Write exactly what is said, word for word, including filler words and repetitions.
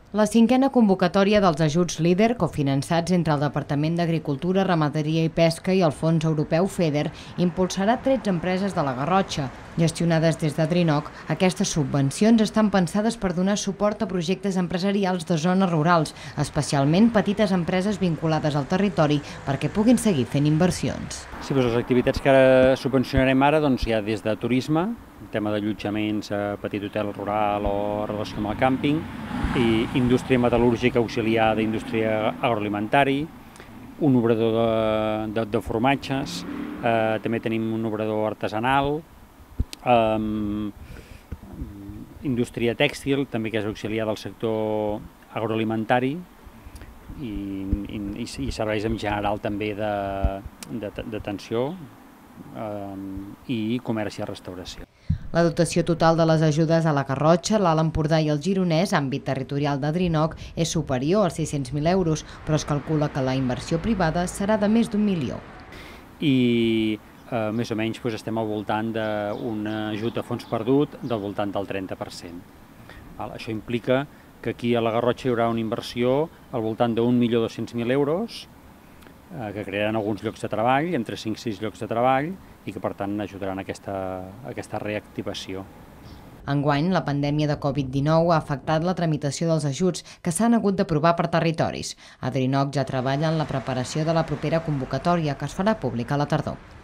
La cinquena convocatòria dels ajuts LEADER, cofinançats entre el Departament d'Agricultura, Ramaderia i Pesca i el Fons Europeu FEDER, impulsarà tretze empreses de la Garrotxa. Gestionades des d'Adrinoc, aquestes subvencions estan pensades per donar suport a projectes empresarials de zones rurals, especialment petites empreses vinculades al territori, perquè puguin seguir fent inversions. Sí, doncs les activitats que ara subvencionarem ara doncs, hi ha des de turisme, tema d'allotjaments a petit hotel rural o relació amb el càmping, i indústria metal·lúrgica auxiliar d'indústria agroalimentari, un obrador de, de, de formatges, eh, també tenim un obrador artesanal, eh, indústria tèxtil, també que és auxiliar del sector agroalimentari, i, i, i serveis en general també d'atenció eh, i comerç i restauració. La dotació total de les ajudes a la Garrotxa, l'Alt Empordà i el Gironès, àmbit territorial d'Adrinoc, és superior als sis-cents mil euros, però es calcula que la inversió privada serà de més d'un milió. I eh, més o menys doncs, estem al voltant d'un ajut a fons perdut del voltant del trenta per cent. Val? Això implica que aquí a la Garrotxa hi haurà una inversió al voltant d'un milió dos-cents mil euros, eh, que crearan alguns llocs de treball, entre cinc i sis llocs de treball, i que per tant ajudaran a aquesta, a aquesta reactivació. Enguany, la pandèmia de Covid dinou ha afectat la tramitació dels ajuts que s'han hagut d'aprovar per territoris. Adrinoc ja treballa en la preparació de la propera convocatòria, que es farà pública a la tardor.